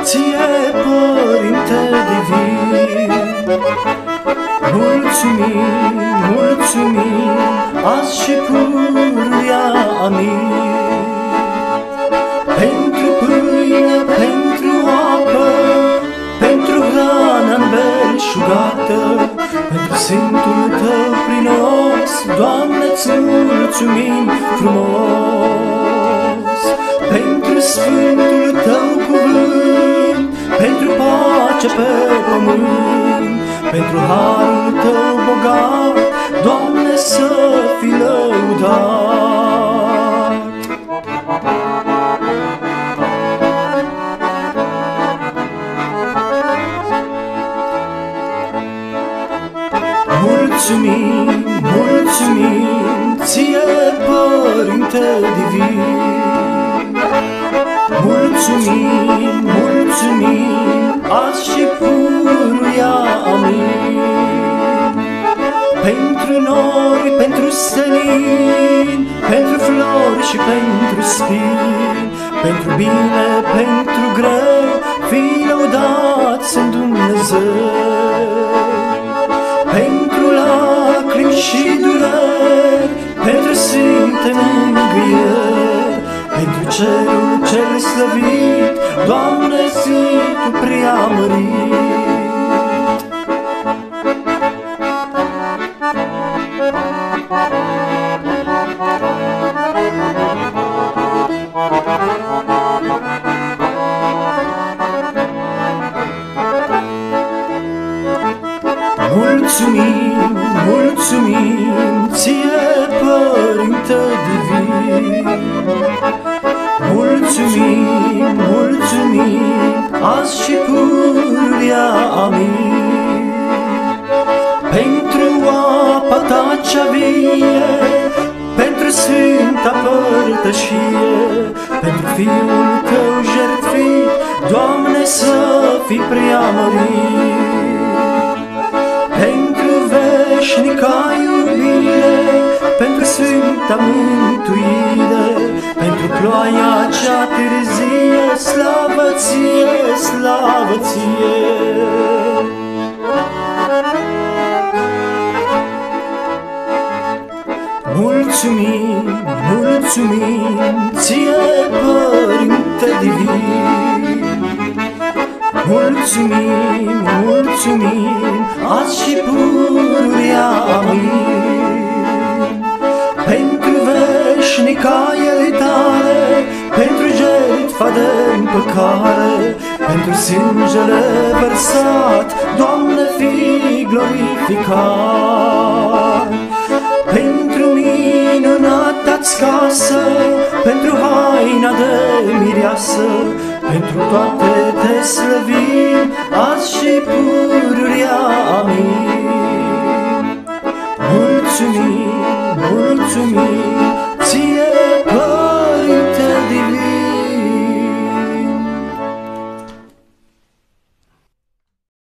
Ție, Părinte Divin, mulțumim, mulțumim, azi și pururea amin. Pentru pâine, pentru apă, pentru hrana înbelșugată, pentru Sfântul Tău prinos, Doamne, ți mulțumim frumos. Pentru Sfântul Tău cuvânt, pentru pace pe pământ, pentru harul Tău bogat, Doamne, să fii lăudat. Mulțumim, mulțumim, Ție, Părinte Divin. Mulțumim, mulțumim, azi și pururea amin. Pentru nori, pentru senin, pentru flori și pentru spini, pentru bine, pentru greu, fii lăudați în Dumnezeu. Pentru lacrimi și dureri, pentru sfinte mângâieri, pentru cerul cel slăvit, Doamne, zi Tu preamărit. Mulțumim, mulțumim, Ție, Părinte Divin. Mulțumim, mulțumim, azi și pururea amin. Pentru apa Ta cea vie, pentru Sfânta Părtășie, pentru Fiul Tău jertfit, Doamne, să fii preamărit. Pentru veșnica iubire, pentru Sfânta mântuire, pentru ploaia cea târzie, slavă Ție, slavă Ție. Mulțumim, mulțumim, Ție, Părinte Divin. Mulțumim, mulțumim, azi și pururea amin. Pentru veșnica iertare, pentru jertfa de împăcare, pentru sângele vărsat, Doamne, fii glorificat. Pentru minunata-ți casă, pentru haina de mireasă, pentru toate Te slăvim, azi și pururea amin. Mulțumim, mulțumim.